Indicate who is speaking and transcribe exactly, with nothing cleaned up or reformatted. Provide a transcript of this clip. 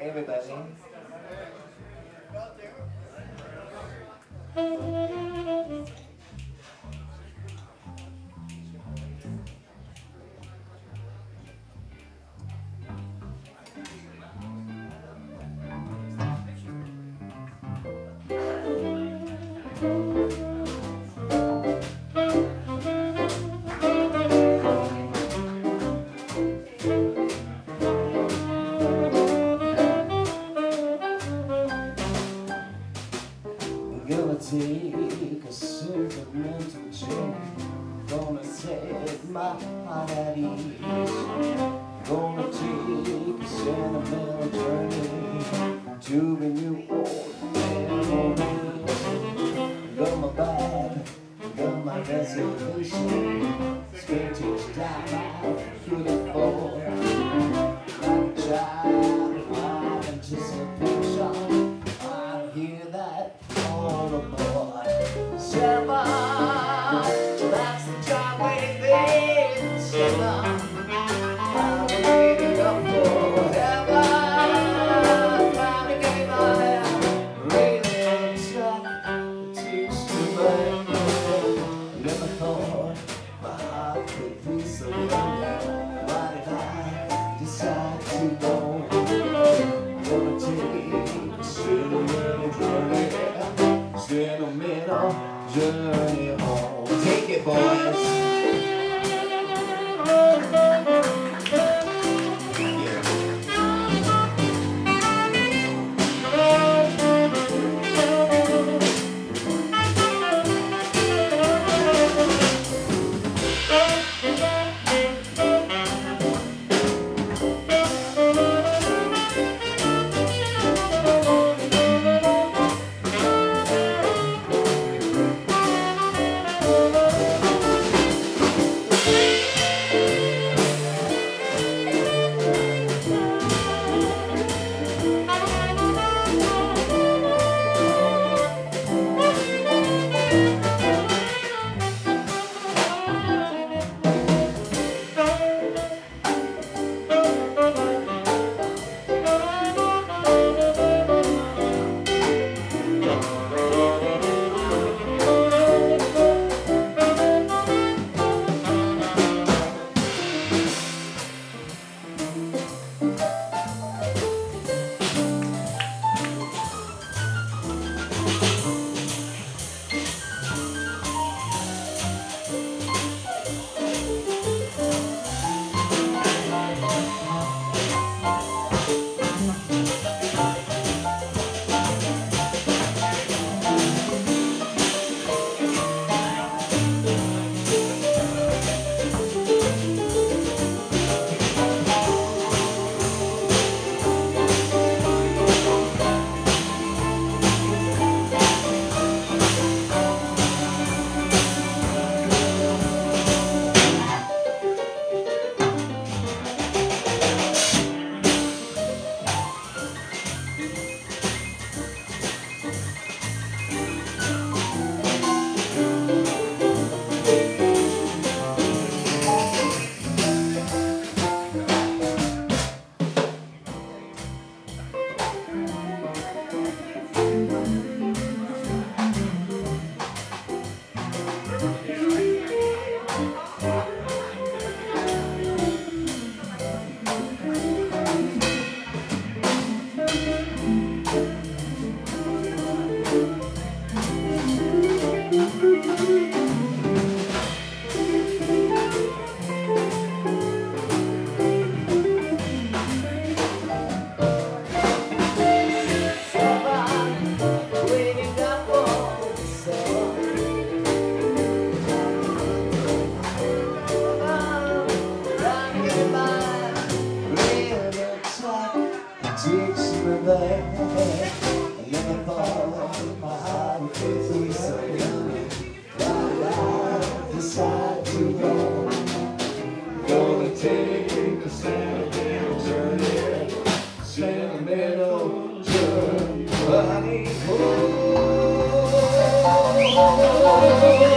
Speaker 1: everybody. Gonna take a sentimental journey. Gonna set my heart at ease. Gonna take a sentimental journey to renew old memories. Got my bag, got my reservation. Straight to each time I feel it for. Like a child, my anticipation. I hear that. Seven, that's the time waiting. Seven, I'm waiting up forever. Finally gave my hand, really track to teach me my mind. Never thought my heart could be so young. Why did I decide to go? Gonna take a sentimental journey. Sentimental journey home. Take it, boys. Sentimental journey. Oh, oh, oh, oh, oh.